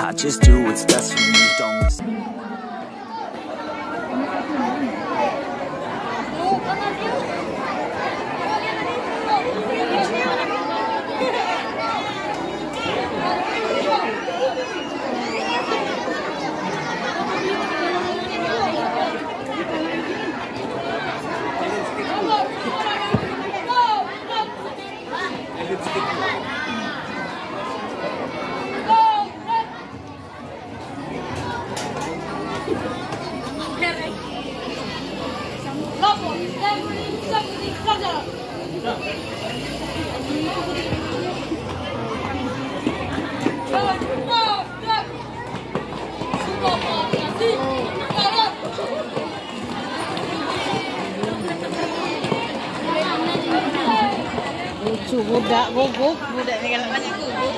I just do what's best for me, don't listen. Lucu, budak guguk, budak ni kalau banyak guguk.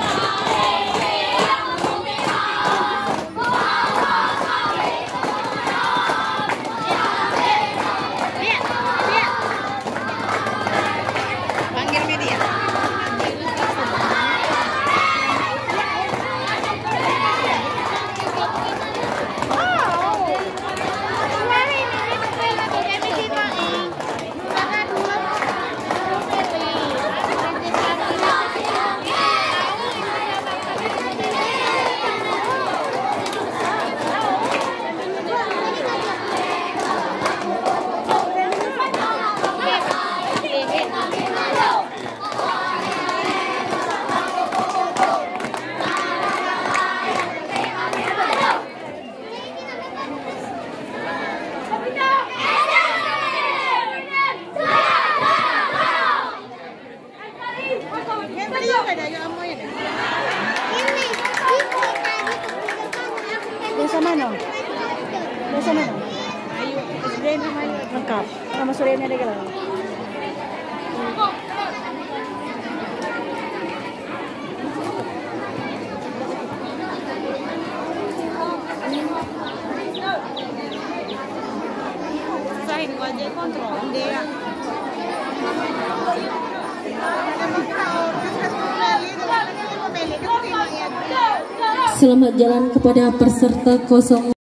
Panggil media. Desa mana? Desa mana? Ayu, Surya namanya lengkap. Nama Suryanya ada kalau. Sahin wajah kontrol dia. Selamat jalan kepada peserta 0